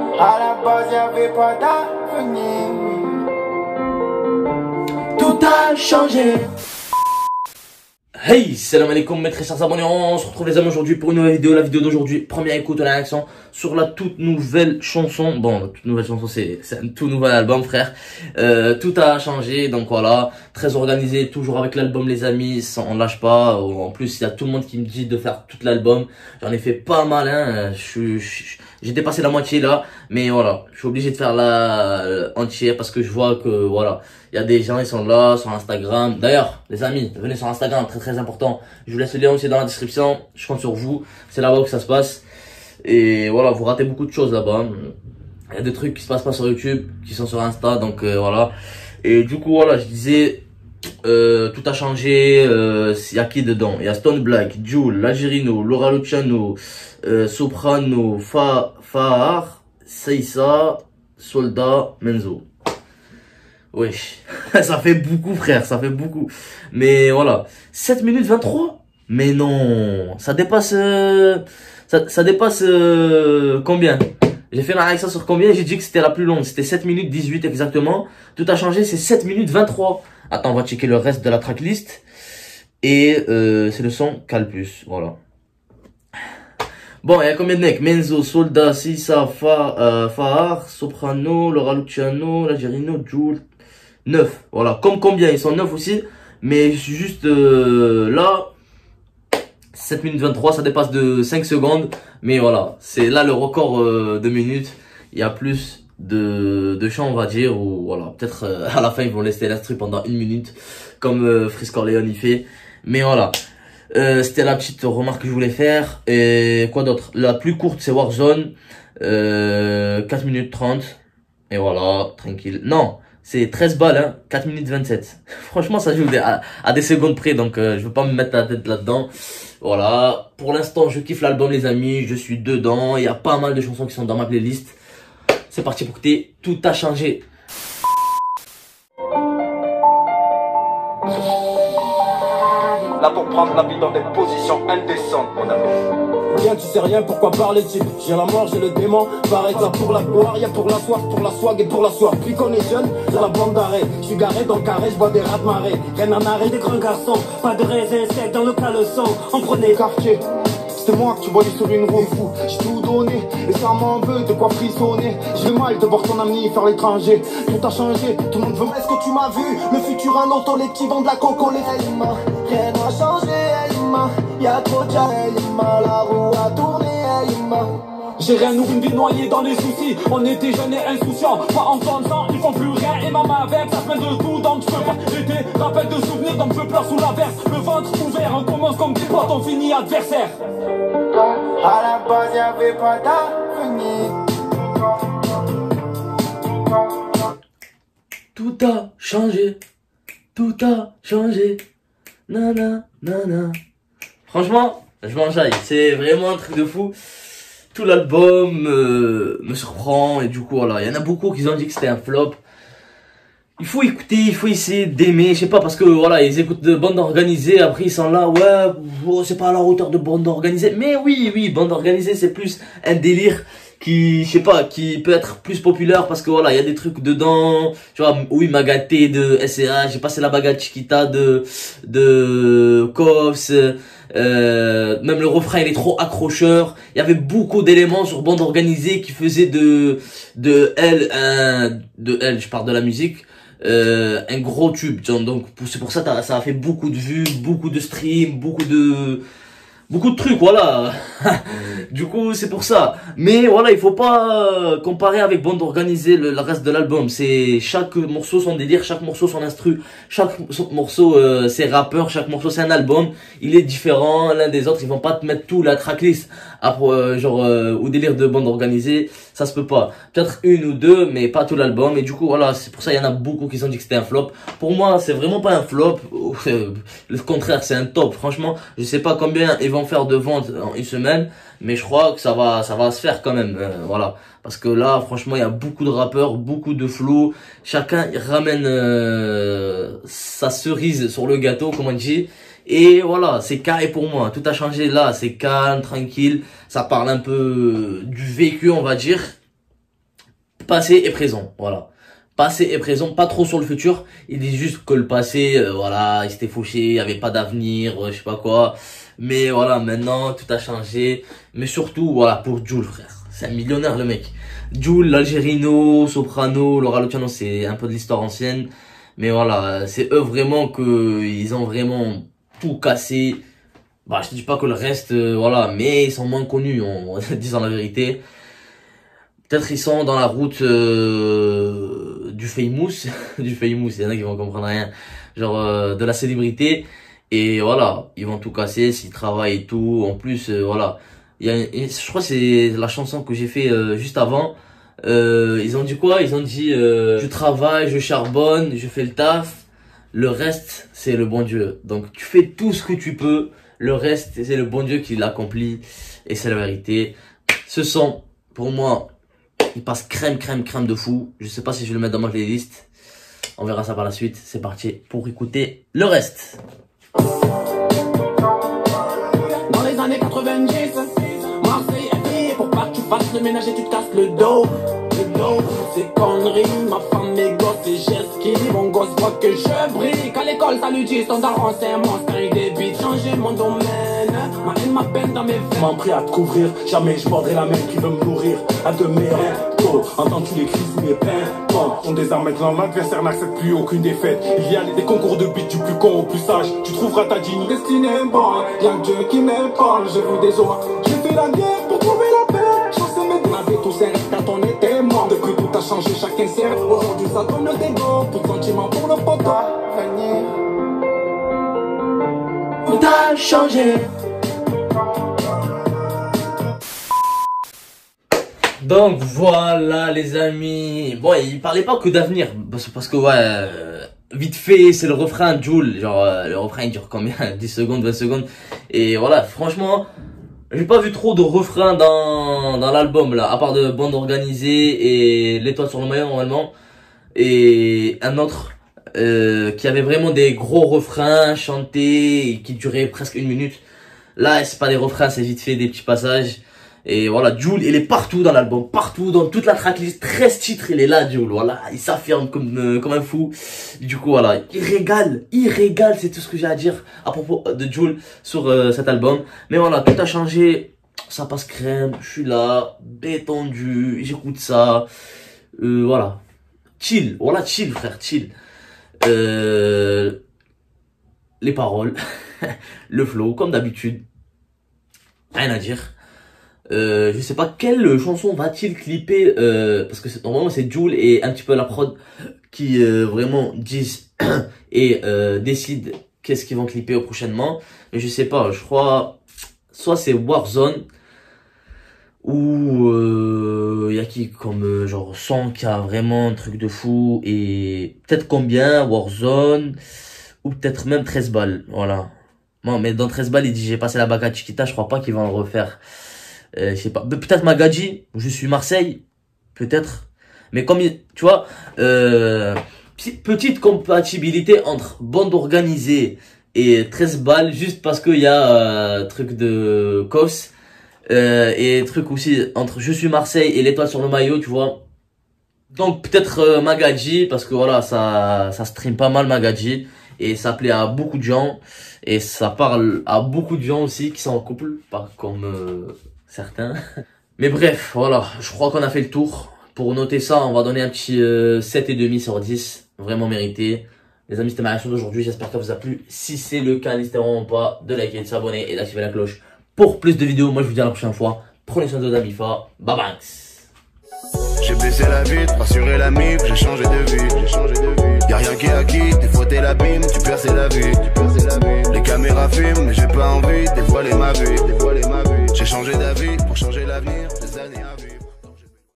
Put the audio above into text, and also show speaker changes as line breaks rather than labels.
À la base, y'avait pas d'avenir. Tout a changé.
Hey, salam alaikum mes très chers abonnés, on se retrouve les amis aujourd'hui pour une nouvelle vidéo. La vidéo d'aujourd'hui, première écoute de la réaction sur la toute nouvelle chanson. Bon, la toute nouvelle chanson, c'est un tout nouvel album, frère. Tout a changé, donc voilà, très organisé, toujours avec l'album les amis, on lâche pas. En plus, il y a tout le monde qui me dit de faire tout l'album. J'en ai fait pas mal, hein. J'ai dépassé la moitié là, mais voilà, je suis obligé de faire la entière parce que je vois que voilà, il y a des gens, ils sont là sur Instagram. D'ailleurs, les amis, venez sur Instagram, très important. Je vous laisse le lien aussi dans la description. Je compte sur vous, c'est là-bas que ça se passe. Et voilà, vous ratez beaucoup de choses là-bas. Il y a des trucs qui se passent pas sur YouTube, qui sont sur Insta, donc voilà. Et du coup, voilà, je disais, tout a changé. Il y a qui dedans? Il y a Stone Black, Jul, Lagerino, Laura Luciano, Soprano, Fahar, Seissa, Soldat, Menzo. Oui, ça fait beaucoup, frère, ça fait beaucoup. Mais voilà, 7 minutes 23. Mais non, ça dépasse, ça dépasse combien? J'ai fait la réaction sur combien? J'ai dit que c'était la plus longue, c'était 7 minutes 18 exactement. Tout a changé, c'est 7 minutes 23. Attends, on va checker le reste de la tracklist. Et c'est le son Calpus, voilà. Bon, il y a combien de mecs? Menzo, Soldat, Seissa, Fahar, Soprano, Laura Luciano, Lagerino, Jul. 9. Voilà. Comme combien? Ils sont 9 aussi. Mais je suis juste là. 7 minutes 23, ça dépasse de 5 secondes. Mais voilà. C'est là le record de minutes. Il y a plus de chants, on va dire. Ou voilà. Peut-être à la fin, ils vont laisser l'instru pendant 1 minute. Comme Freeze Corleone il fait. Mais voilà. C'était la petite remarque que je voulais faire. Et quoi d'autre? La plus courte c'est Warzone, 4 minutes 30. Et voilà, tranquille. Non, c'est 13 balles, hein, 4 minutes 27. Franchement ça joue à des secondes près, donc je veux pas me mettre la tête là-dedans. Voilà, pour l'instant je kiffe l'album les amis, je suis dedans. Il y a pas mal de chansons qui sont dans ma playlist. C'est parti pour écouter, tout a changé.
Là pour prendre la vie dans des positions indécentes, mon ami.
Rien, tu sais rien, pourquoi parler type? J'ai la mort, j'ai le démon. Pareil, ça pour la gloire, y'a pour la soif, pour la swag et pour la soif. Puis qu'on est jeune, c'est la bande d'arrêt. Je suis garé dans le carré, je vois des rats de marée. Rien à marrer, des grands garçons. Pas de raisin sec dans le caleçon. On prenait
Quartier, c'était moi que tu voyais sur une roue fou. J'ai tout donné, et ça m'en veut de quoi frissonner. J'ai mal de voir ton ami faire l'étranger. Tout a changé, tout le monde veut. Est-ce que tu m'as vu? Le futur un auto, les petits vendent de la coco, les rien n'a changé, y'a trop de gens, la roue a tourné,
j'ai rien, nous une vie noyée dans les soucis. On était jeunes et insouciants, pas en temps, ils font plus rien. Et maman avec, ça se met de tout, donc je peux pas. J'étais rappel de souvenirs, donc je pleure sous la verse. Le ventre ouvert, on commence comme des potes, on finit adversaire.
À la base y'avait pas d'avenir.
Tout a changé, tout a changé. Nana, nana. Franchement, je m'enjaille. C'est vraiment un truc de fou. Tout l'album me surprend. Et du coup, voilà. Il y en a beaucoup qui ont dit que c'était un flop. Il faut écouter, il faut essayer d'aimer. Je sais pas, parce que voilà, ils écoutent de bandes organisées. Après, ils sont là, ouais, oh, c'est pas à la hauteur de bandes organisées. Mais oui, bande organisée, c'est plus un délire qui, je sais pas, qui peut être plus populaire parce que voilà, il y a des trucs dedans, tu vois, oui, Magaté de SCH, j'ai passé la baguette Chiquita de Koffs, même le refrain il est trop accrocheur. Il y avait beaucoup d'éléments sur bande organisée qui faisaient de elle, je parle de la musique, un gros tube, donc c'est pour ça que ça a fait beaucoup de vues, beaucoup de streams, beaucoup de trucs, voilà. Du coup, c'est pour ça. Mais voilà, il faut pas comparer avec bande organisée le reste de l'album. C'est chaque morceau son délire, chaque morceau son instru, chaque morceau c'est rappeur, chaque morceau c'est un album. Il est différent l'un des autres. Ils vont pas te mettre tout la tracklist après genre au délire de bande organisée. Ça se peut pas. Peut-être une ou deux, mais pas tout l'album. Et du coup, voilà, c'est pour ça il y en a beaucoup qui ont dit que c'était un flop. Pour moi, c'est vraiment pas un flop. Le contraire, c'est un top. Franchement, je sais pas combien ils vont faire de ventes en une semaine, mais je crois que ça va se faire quand même. Voilà, parce que là, franchement, il y a beaucoup de rappeurs, beaucoup de flow. Chacun il ramène sa cerise sur le gâteau, comme on dit. Et voilà, c'est carré pour moi. Tout a changé là, c'est calme, tranquille. Ça parle un peu du vécu, on va dire. passé et présent, voilà. Passé et présent, pas trop sur le futur. Il dit juste que le passé, voilà, il s'était fauché, il y avait pas d'avenir, je sais pas quoi. Mais voilà, maintenant, tout a changé. Mais surtout, voilà, pour Jul, frère. C'est un millionnaire, le mec. Jul, l'Algérino, Soprano, Laura Luciano, c'est un peu de l'histoire ancienne. Mais voilà, c'est eux vraiment ils ont vraiment tout cassé. Bah, je te dis pas que le reste, voilà, mais ils sont moins connus, en disant la vérité. Peut-être ils sont dans la route du famous, du famous, il y en a qui vont comprendre rien, genre de la célébrité, et voilà, ils vont tout casser s'ils travaillent et tout. En plus, voilà, je crois que c'est la chanson que j'ai fait juste avant. Ils ont dit quoi? Ils ont dit je travaille, je charbonne, je fais le taf, le reste c'est le bon Dieu. Donc tu fais tout ce que tu peux, le reste c'est le bon Dieu qui l'accomplit, et c'est la vérité. Ce son, pour moi, il passe crème de fou. Je sais pas si je vais le mettre dans ma playlist. On verra ça par la suite. C'est parti pour écouter le reste.
Dans les années 90, Marseille est payé pour pas que tu fasses le ménage et tu te casses le dos. Le dos, c'est conneries. Ma femme, mes gosses et j'esquive. Mon gosse voit que je brille. Qu'à l'école, ça lui dit standard renseignement. C'est un débit, changer mon domaine. Ma haine, ma peine dans mes veines. M'en prie à te couvrir. Jamais je mordrai la main qui veut me nourrir. À de mes rêves, entends-tu les cris sous les peines? On désarme maintenant, l'adversaire n'accepte plus aucune défaite. Il y a des concours de beat du plus con au plus sage. Tu trouveras ta digne destinée, bon. Y'a que Dieu qui m'épargne, j'ai vu des hommes. J'ai fait la guerre pour trouver la paix. Je sais mes on avait tous ces rêves quand on était mort. Depuis tout a changé, chacun sait. Aujourd'hui ça donne le dégo. Tout sentiment pour le poteau. Tout a changé.
Donc voilà les amis. Bon, il parlait pas que d'avenir, parce que ouais, vite fait c'est le refrain Jul, genre le refrain il dure combien? 10 secondes, 20 secondes. Et voilà, franchement, j'ai pas vu trop de refrains dans l'album là, à part de Bande Organisée et L'Étoile sur le maillot normalement. Et un autre qui avait vraiment des gros refrains chantés et qui duraient presque 1 minute. Là c'est pas des refrains, c'est vite fait des petits passages. Et voilà, Jul, il est partout dans l'album, partout, dans toute la tracklist, 13 titres, il est là, Jul, voilà, il s'affirme comme un fou. Du coup, voilà, il régale, c'est tout ce que j'ai à dire à propos de Jul sur cet album. Mais voilà, tout a changé, ça passe crème, je suis là, détendu, j'écoute ça, voilà, chill, voilà, chill, frère, chill. Les paroles, le flow, comme d'habitude, rien à dire. Je sais pas quelle chanson va-t-il clipper parce que normalement c'est Jul et un petit peu la prod qui vraiment disent et décident qu'est-ce qu'ils vont clipper prochainement. Mais je sais pas, je crois soit c'est Warzone ou y a qui comme genre son qui a vraiment un truc de fou, et peut-être combien Warzone, ou peut-être même 13 balles, voilà. Non mais dans 13 balles il dit j'ai passé la bac à Chiquita, je crois pas qu'ils vont le refaire. Je sais pas, peut-être Magadji, je suis Marseille, peut-être. Mais comme, tu vois, petite compatibilité entre Bande Organisée et 13 balles, juste parce qu'il y a truc de COS, et truc aussi entre Je suis Marseille et L'Étoile sur le maillot, tu vois. Donc peut-être Magadji, parce que voilà, ça stream pas mal Magadji, et ça plaît à beaucoup de gens, et ça parle à beaucoup de gens aussi qui sont en couple, pas comme certains. Mais bref, voilà, je crois qu'on a fait le tour. Pour noter ça, on va donner un petit 7,5 sur 10, vraiment mérité. Les amis, c'était ma réaction d'aujourd'hui, j'espère que ça vous a plu. Si c'est le cas, n'hésitez vraiment pas de liker, de s'abonner et d'activer la cloche pour plus de vidéos. Moi je vous dis à la prochaine fois, prenez soin de vos amis forts, bye bye.
J'ai baissé la vitre, rassuré la mif, j'ai changé de vie, Y'a rien qui est acquis, des fois t'es l'abîme, tu perces la vie, Les caméras filment, mais j'ai pas envie de dévoiler ma vie, J'ai changé d'avis pour changer l'avenir, des années à vivre.